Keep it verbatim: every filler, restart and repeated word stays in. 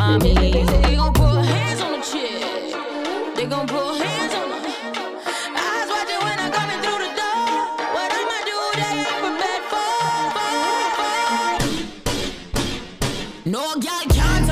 mommy. They gon' put hands on the chick. They gon' put hands on the eyes watching when I'm coming through the door. What I'ma do, they ain't prepared for. No, girl can't